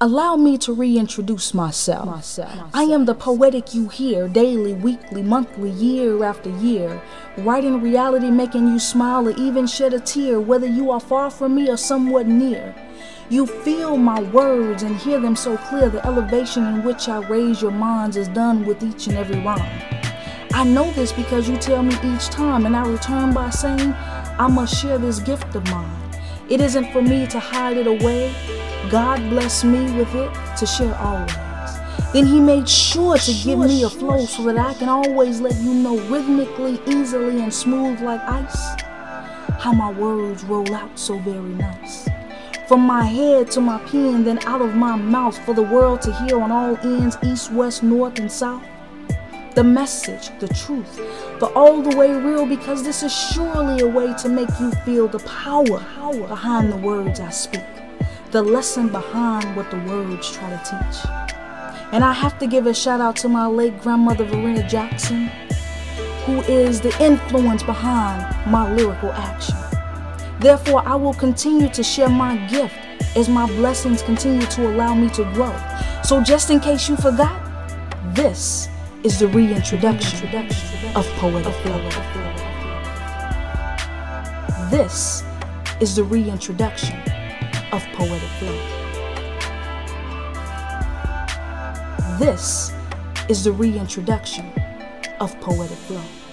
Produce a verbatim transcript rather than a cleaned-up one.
Allow me to reintroduce myself. myself. I am the poetic you hear daily, weekly, monthly, year after year, writing reality, making you smile or even shed a tear, whether you are far from me or somewhat near. You feel my words and hear them so clear. The elevation in which I raise your minds is done with each and every rhyme. I know this because you tell me each time, and I return by saying I must share this gift of mine. It isn't for me to hide it away. God blessed me with it to share always. Then he made sure to give me a flow so that I can always let you know rhythmically, easily, and smooth like ice, how my words roll out so very nice. From my head to my pen, then out of my mouth for the world to hear on all ends, east, west, north, and south. The message, the truth, the all the way real, because this is surely a way to make you feel the power behind the words I speak. The lesson behind what the words try to teach. And I have to give a shout out to my late grandmother, Verena Jackson, who is the influence behind my lyrical action. Therefore, I will continue to share my gift as my blessings continue to allow me to grow. So just in case you forgot, this is the reintroduction of Poetic Flow. This is the reintroduction of Poetic Flow. This is the reintroduction of Poetic Flow.